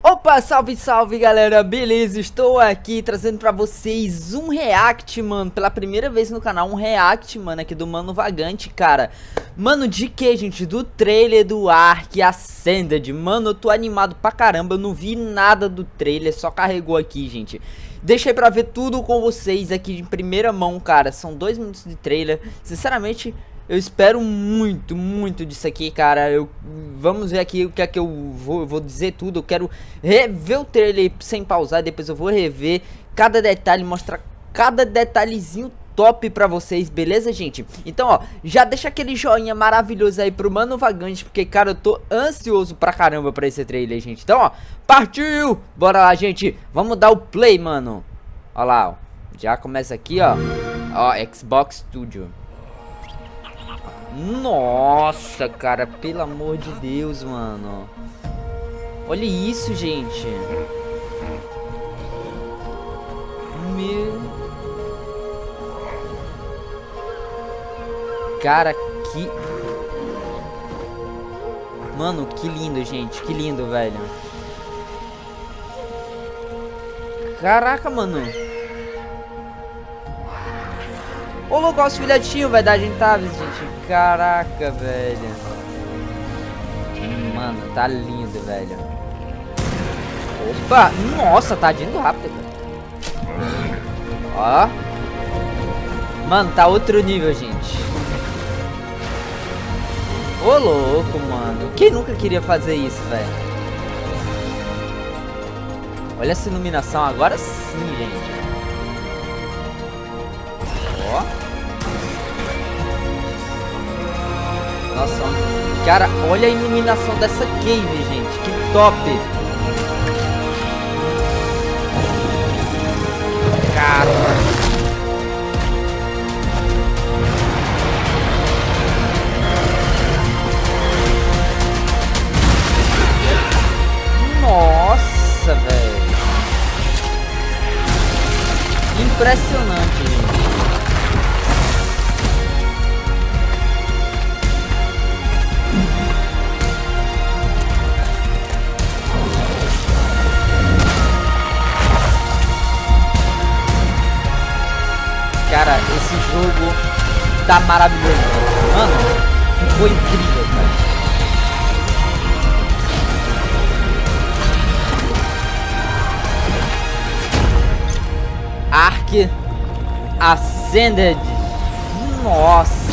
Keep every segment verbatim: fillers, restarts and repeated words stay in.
Opa, salve, salve galera, beleza? Estou aqui trazendo pra vocês um react, mano, pela primeira vez no canal, um react, mano, aqui do Mano Vagante, cara. Mano, de que, gente? Do trailer do Ark Ascended. Mano, eu tô animado pra caramba, eu não vi nada do trailer, só carregou aqui, gente. Deixei pra ver tudo com vocês aqui em primeira mão, cara. São dois minutos de trailer, sinceramente... Eu espero muito, muito disso aqui, cara. Eu, vamos ver aqui o que é que eu vou, eu vou dizer tudo. Eu quero rever o trailer sem pausar. Depois eu vou rever cada detalhe, mostrar cada detalhezinho top pra vocês, beleza, gente? Então, ó, já deixa aquele joinha maravilhoso aí pro Mano Vagante, porque, cara, eu tô ansioso pra caramba pra esse trailer, gente. Então, ó, partiu! Bora lá, gente. Vamos dar o play, mano. Ó lá, ó. Já começa aqui, ó. Ó, Xbox Studio. Nossa, cara, pelo amor de Deus, mano. Olha isso, gente. Meu... Cara, que... Mano, que lindo, gente. Que lindo, velho. Caraca, mano. Ô, louco, os filhotinhos, vai dar gentáveis, gente. Caraca, velho. Mano, tá lindo, velho. Opa, nossa, tá indo rápido, velho. Ó. Mano, tá outro nível, gente. Ô, louco, mano. Quem nunca queria fazer isso, velho? Olha essa iluminação, agora sim, gente. Ó. Nossa, cara, olha a iluminação dessa cave, gente. Que top. Cara. Nossa, velho. Impressionante, gente. Cara, esse jogo tá maravilhoso, mano. Ficou incrível, cara. Ark Ascended. Nossa,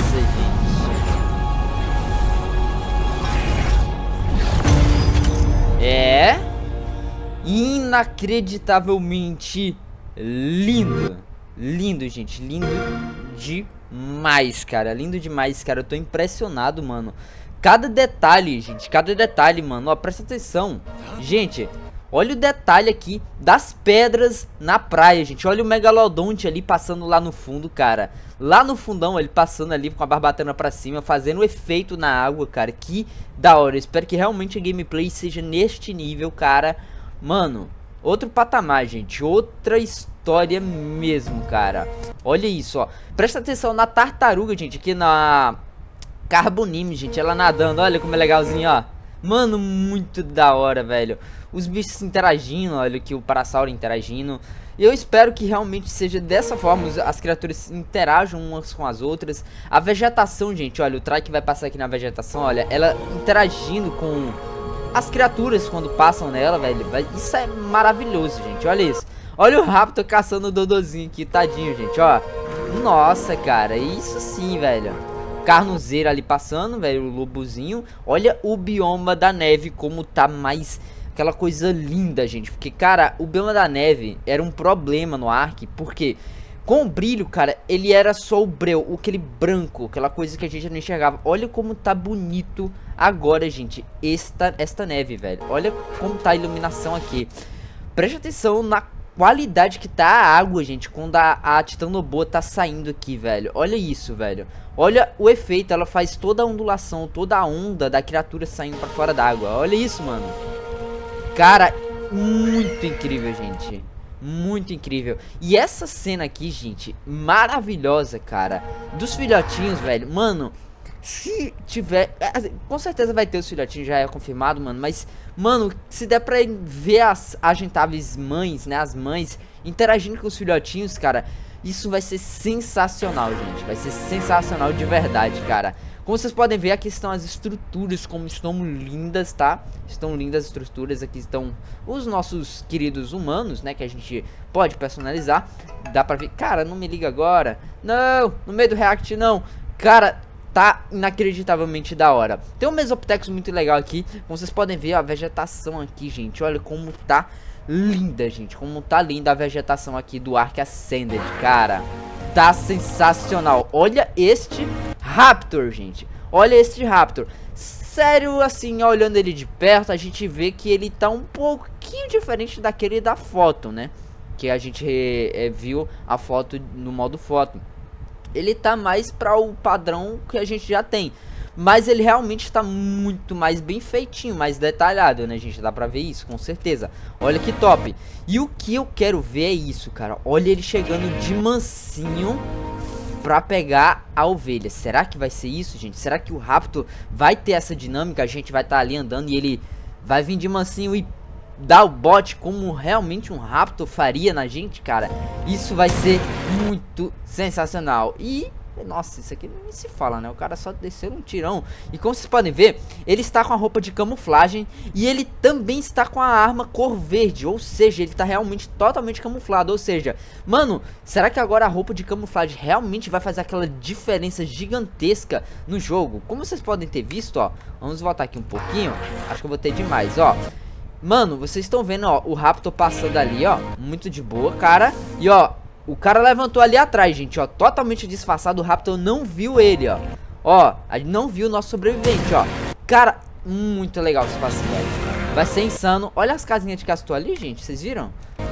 gente. É inacreditavelmente lindo. Lindo, gente, lindo demais, cara, lindo demais, cara, eu tô impressionado, mano. Cada detalhe, gente, cada detalhe, mano, ó, presta atenção. Gente, olha o detalhe aqui das pedras na praia, gente. Olha o Megalodonte ali passando lá no fundo, cara. Lá no fundão, ele passando ali com a barbatana pra cima, fazendo um efeito na água, cara. Que da hora, eu espero que realmente a gameplay seja neste nível, cara. Mano, outro patamar, gente, outra história. História mesmo, cara. Olha isso, ó. Presta atenção na tartaruga, gente. Aqui na Carbonime, gente. Ela nadando. Olha como é legalzinho, ó. Mano, muito da hora, velho. Os bichos interagindo. Olha aqui o Parasauro interagindo. E eu espero que realmente seja dessa forma. As criaturas interajam umas com as outras. A vegetação, gente. Olha, o Trike vai passar aqui na vegetação. Olha, ela interagindo com as criaturas quando passam nela, velho. Isso é maravilhoso, gente. Olha isso. Olha o Raptor caçando o Dodozinho aqui, tadinho, gente, ó. Nossa, cara, isso sim, velho. Carnozeiro ali passando, velho, o lobozinho. Olha o bioma da neve como tá mais... Aquela coisa linda, gente. Porque, cara, o bioma da neve era um problema no Ark. Porque com o brilho, cara, ele era só o breu, aquele branco, aquela coisa que a gente não enxergava. Olha como tá bonito agora, gente, esta, esta neve, velho. Olha como tá a iluminação aqui. Preste atenção na qualidade que tá a água, gente, quando a, a Titanoboa tá saindo aqui, velho. Olha isso, velho. Olha o efeito, ela faz toda a ondulação, toda a onda da criatura saindo pra fora d'água. Olha isso, mano. Cara, muito incrível, gente. Muito incrível. E essa cena aqui, gente, maravilhosa, cara, dos filhotinhos, velho. Mano, Se tiver, com certeza vai ter os filhotinhos, já é confirmado, mano. Mas, mano, se der pra ver as agentáveis mães, né, as mães interagindo com os filhotinhos, cara, isso vai ser sensacional, gente. Vai ser sensacional de verdade, cara. Como vocês podem ver, aqui estão as estruturas, como estão lindas, tá? Estão lindas as estruturas, aqui estão os nossos queridos humanos, né? Que a gente pode personalizar. Dá pra ver, cara, não me liga agora. Não, no meio do react não. Cara, tá inacreditavelmente da hora. Tem um Mesopithecus muito legal aqui. Como vocês podem ver, ó, a vegetação aqui, gente. Olha como tá linda, gente. Como tá linda a vegetação aqui do Ark Ascended, cara. Tá sensacional. Olha este Raptor, gente. Olha este Raptor. Sério, assim, olhando ele de perto, a gente vê que ele tá um pouquinho diferente daquele da foto, né? Que a gente é, viu a foto no modo foto. Ele tá mais para o padrão que a gente já tem. Mas ele realmente tá muito mais bem feitinho, mais detalhado, né, gente? Dá pra ver isso, com certeza. Olha que top. E o que eu quero ver é isso, cara. Olha ele chegando de mansinho pra pegar a ovelha. Será que vai ser isso, gente? Será que o Raptor vai ter essa dinâmica? A gente vai estar tá ali andando e ele vai vir de mansinho e dar o bote como realmente um Raptor faria na gente, cara? Isso vai ser muito sensacional. E... nossa, isso aqui nem se fala, né? O cara só desceu um tirão. E como vocês podem ver, ele está com a roupa de camuflagem. E ele também está com a arma cor verde. Ou seja, ele está realmente totalmente camuflado. Ou seja, mano, será que agora a roupa de camuflagem realmente vai fazer aquela diferença gigantesca no jogo? Como vocês podem ter visto, ó. Vamos voltar aqui um pouquinho. Acho que eu vou ter demais, ó. Mano, vocês estão vendo, ó, o Raptor passando ali, ó. Muito de boa, cara. E, ó, o cara levantou ali atrás, gente, ó. Totalmente disfarçado, o Raptor não viu ele, ó. Ó, a gente não viu o nosso sobrevivente, ó. Cara, muito legal esse passeio, velho. Vai ser insano. Olha as casinhas de castor ali, gente, vocês viram?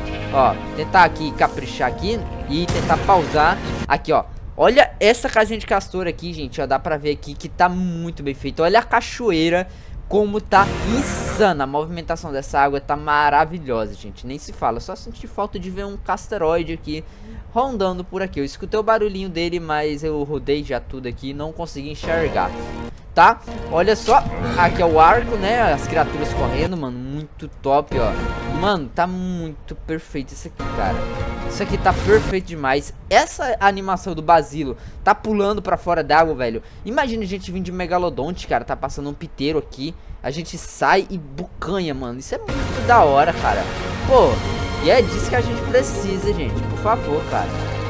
Ó, tentar aqui, caprichar aqui e tentar pausar. Aqui, ó. Olha essa casinha de castor aqui, gente, ó. Dá pra ver aqui que tá muito bem feito. Olha a cachoeira. Como tá insana, a movimentação dessa água tá maravilhosa, gente, nem se fala. Só senti falta de ver um casteroide aqui rondando por aqui. Eu escutei o barulhinho dele, mas eu rodei já tudo aqui e não consegui enxergar, tá? Olha só, aqui é o arco, né, as criaturas correndo, mano, muito top, ó. Mano, tá muito perfeito isso aqui, cara. Isso aqui tá perfeito demais. Essa animação do Basilo tá pulando pra fora d'água, velho. Imagina a gente vindo de Megalodonte, cara. Tá passando um piteiro aqui. A gente sai e bucanha, mano. Isso é muito da hora, cara. Pô, e é disso que a gente precisa, gente. Por favor, cara.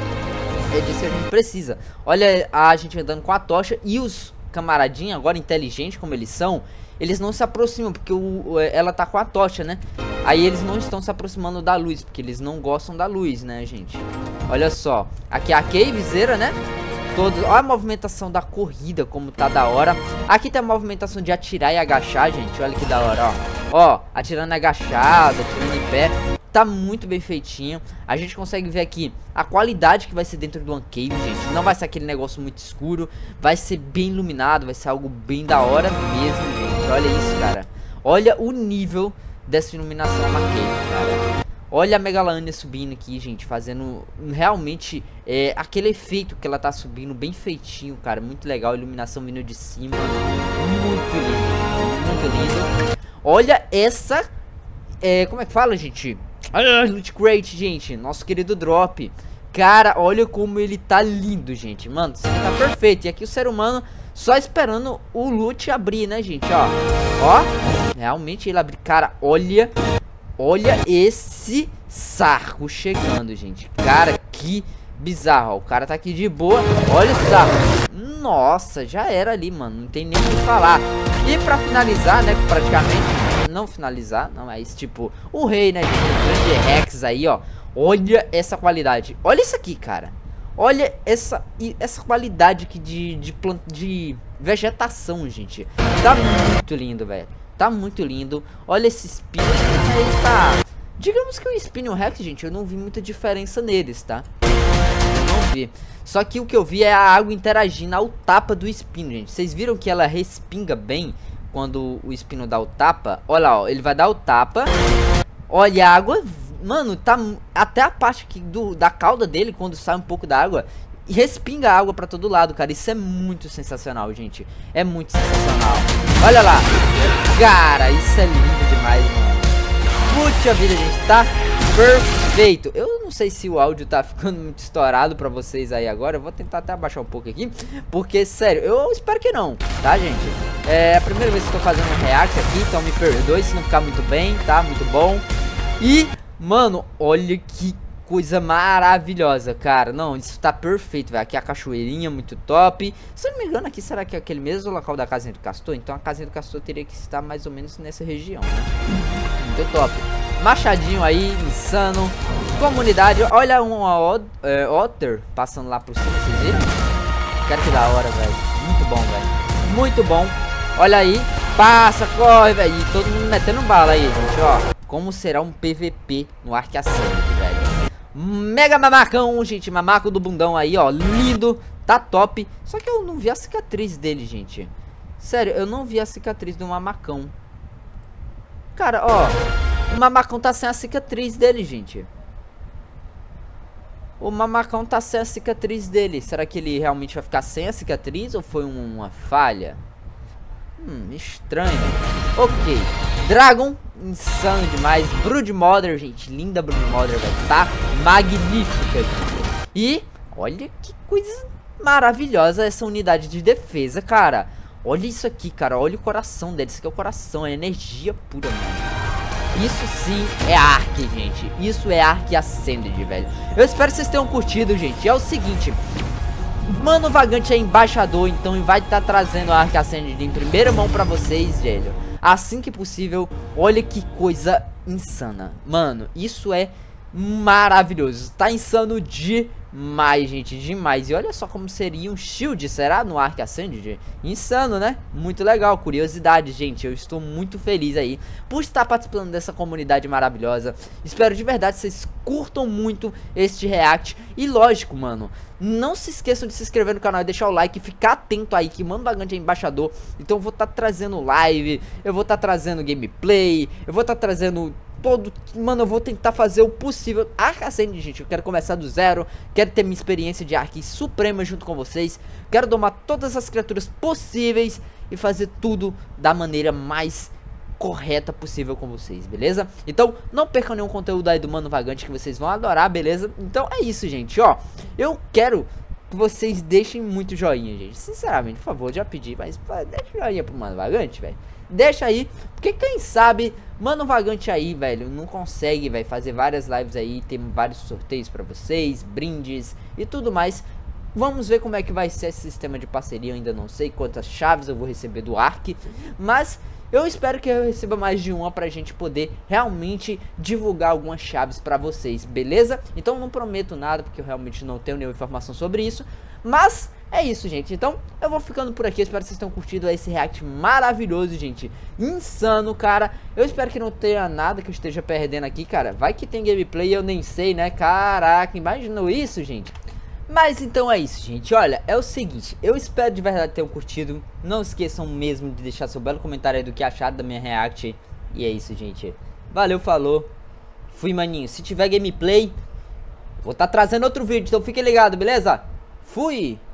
É disso que a gente precisa. Olha a gente andando com a tocha. E os camaradinhos, agora inteligentes como eles são, eles não se aproximam, porque o, ela tá com a tocha, né? Aí eles não estão se aproximando da luz, porque eles não gostam da luz, né, gente? Olha só, aqui é a cavezeira, né? Todos, olha a movimentação da corrida, como tá da hora. Aqui tem a movimentação de atirar e agachar, gente. Olha que da hora, ó. Ó, atirando agachado, atirando em pé. Tá muito bem feitinho. A gente consegue ver aqui a qualidade que vai ser dentro do Uncave, gente. Não vai ser aquele negócio muito escuro. Vai ser bem iluminado, vai ser algo bem da hora mesmo, gente. Olha isso, cara. Olha o nível dessa iluminação na cave, cara. Olha a Megalania subindo aqui, gente, fazendo realmente é, aquele efeito que ela tá subindo, bem feitinho, cara, muito legal, iluminação vindo de cima, muito lindo, muito lindo. Olha essa, é, como é que fala, gente? Olha Loot Crate, gente, nosso querido Drop. Cara, olha como ele tá lindo, gente, mano, isso aqui tá perfeito. E aqui o ser humano só esperando o loot abrir, né, gente, ó. Ó, realmente ele abre, cara, olha... Olha esse saco chegando, gente. Cara, que bizarro. Ó, o cara tá aqui de boa. Olha o saco. Nossa, já era ali, mano. Não tem nem o que falar. E pra finalizar, né, praticamente... Não finalizar, não, mas tipo... O rei, né, gente? O grande Rex aí, ó. Olha essa qualidade. Olha isso aqui, cara. Olha essa, essa qualidade aqui de, de, plant, de vegetação, gente. Tá muito lindo, velho. Tá muito lindo. Olha esse Spino. Eita. Digamos que o Spino e o Rex, gente, eu não vi muita diferença neles, tá? Eu não vi. Só que o que eu vi é a água interagindo ao tapa do Spino, gente. Vocês viram que ela respinga bem quando o Spino dá o tapa? Olha lá, ó. Ele vai dar o tapa. Olha a água. Mano, tá até a parte aqui do, da cauda dele, quando sai um pouco da água, e respinga água pra todo lado, cara. Isso é muito sensacional, gente. É muito sensacional. Olha lá. Cara, isso é lindo demais, mano. Puxa vida, gente, tá perfeito. Eu não sei se o áudio tá ficando muito estourado pra vocês aí agora. Eu vou tentar até abaixar um pouco aqui, porque, sério, eu espero que não, tá, gente? É a primeira vez que eu tô fazendo um react aqui, então me perdoe se não ficar muito bem, tá? Muito bom. E, mano, olha que coisa maravilhosa, cara. Não, isso tá perfeito, velho. Aqui a cachoeirinha, muito top. Se eu não me engano, aqui será que é aquele mesmo local da casinha do Castor? Então a casinha do Castor teria que estar mais ou menos nessa região, né? Muito top. Machadinho aí, insano. Comunidade, olha um é, otter passando lá por cima, vocês viram? Cara, que da hora, velho. Muito bom, velho. Muito bom. Olha aí. Passa, corre, velho. E todo mundo metendo bala aí, gente, ó. Como será um P V P no Ark Ascended, velho. Mega mamacão, gente. Mamaco do bundão aí, ó. Lindo. Tá top. Só que eu não vi a cicatriz dele, gente. Sério, eu não vi a cicatriz do mamacão. Cara, ó. O mamacão tá sem a cicatriz dele, gente. O mamacão tá sem a cicatriz dele. Será que ele realmente vai ficar sem a cicatriz ou foi uma falha? Hum, estranho. Ok. Dragon, insano demais. Broodmother, gente. Linda Broodmother, velho. Tá magnífica, gente. E olha que coisa maravilhosa essa unidade de defesa, cara. Olha isso aqui, cara. Olha o coração dele. Isso aqui é o coração. É energia pura, mano. Isso sim é Ark, gente. Isso é Ark Ascended, velho. Eu espero que vocês tenham curtido, gente. É o seguinte. Mano Vagante é embaixador, então vai estar tá trazendo a Ark Ascended em primeira mão pra vocês, velho. Assim que possível. Olha que coisa insana. Mano, isso é maravilhoso. Tá insano demais, gente. Demais. E olha só como seria um shield, será? No Ark Ascended. Insano, né? Muito legal. Curiosidade, gente. Eu estou muito feliz aí por estar participando dessa comunidade maravilhosa. Espero de verdade que vocês curtam muito este react. E lógico, mano, não se esqueçam de se inscrever no canal e deixar o like. E ficar atento aí que Mano Vagante é embaixador. Então eu vou estar tá trazendo live. Eu vou estar tá trazendo gameplay. Eu vou estar tá trazendo... todo, mano, eu vou tentar fazer o possível. Ark Ascended, gente, eu quero começar do zero. Quero ter minha experiência de Ark suprema junto com vocês. Quero domar todas as criaturas possíveis e fazer tudo da maneira mais correta possível com vocês, beleza? Então, não percam nenhum conteúdo aí do Mano Vagante que vocês vão adorar, beleza? Então é isso, gente, ó. Eu quero que vocês deixem muito joinha, gente. Sinceramente, por favor, já pedi, mas pô, deixa joinha pro Mano Vagante, velho. Deixa aí, porque quem sabe Mano Vagante aí, velho, não consegue, velho, fazer várias lives aí, tem vários sorteios pra vocês, brindes e tudo mais. Vamos ver como é que vai ser esse sistema de parceria, eu ainda não sei quantas chaves eu vou receber do Ark, mas eu espero que eu receba mais de uma pra gente poder realmente divulgar algumas chaves pra vocês, beleza? Então não prometo nada, porque eu realmente não tenho nenhuma informação sobre isso, mas... é isso, gente. Então, eu vou ficando por aqui. Eu espero que vocês tenham curtido esse react maravilhoso, gente. Insano, cara. Eu espero que não tenha nada que eu esteja perdendo aqui, cara. Vai que tem gameplay e eu nem sei, né? Caraca, imaginou isso, gente? Mas então é isso, gente. Olha, é o seguinte. Eu espero de verdade que tenham curtido. Não esqueçam mesmo de deixar seu belo comentário aí do que acharam da minha react. E é isso, gente. Valeu, falou. Fui, maninho. Se tiver gameplay, vou estar tá trazendo outro vídeo. Então fiquem ligados, beleza? Fui!